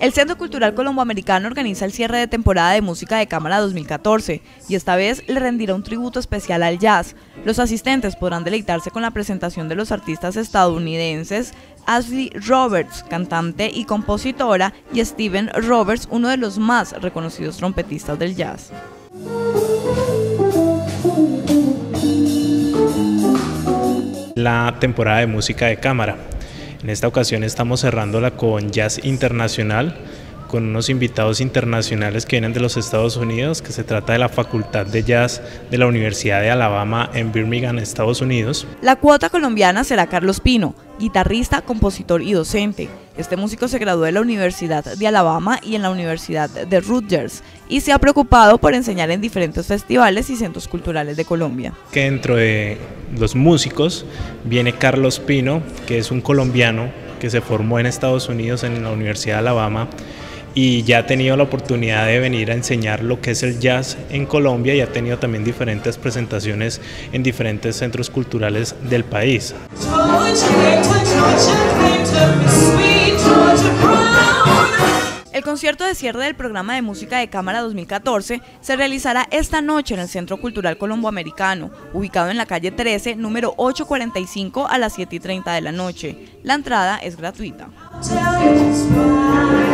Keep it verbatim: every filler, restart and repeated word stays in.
El Centro Cultural Colomboamericano organiza el cierre de temporada de música de cámara dos mil catorce y esta vez le rendirá un tributo especial al jazz. Los asistentes podrán deleitarse con la presentación de los artistas estadounidenses Ashley Roberts, cantante y compositora, y Steven Roberts, uno de los más reconocidos trompetistas del jazz. La temporada de música de cámara. En esta ocasión estamos cerrándola con jazz internacional, con unos invitados internacionales que vienen de los Estados Unidos, que se trata de la Facultad de Jazz de la Universidad de Alabama en Birmingham, Estados Unidos. La cuota colombiana será Carlos Pino, guitarrista, compositor y docente. Este músico se graduó de la Universidad de Alabama y en la Universidad de Rutgers y se ha preocupado por enseñar en diferentes festivales y centros culturales de Colombia. Que dentro de los músicos viene Carlos Pino, que es un colombiano que se formó en Estados Unidos en la Universidad de Alabama y ya ha tenido la oportunidad de venir a enseñar lo que es el jazz en Colombia y ha tenido también diferentes presentaciones en diferentes centros culturales del país. El concierto de cierre del programa de música de cámara dos mil catorce se realizará esta noche en el Centro Cultural Colomboamericano, ubicado en la calle trece, número ochocientos cuarenta y cinco, a las siete y treinta de la noche. La entrada es gratuita.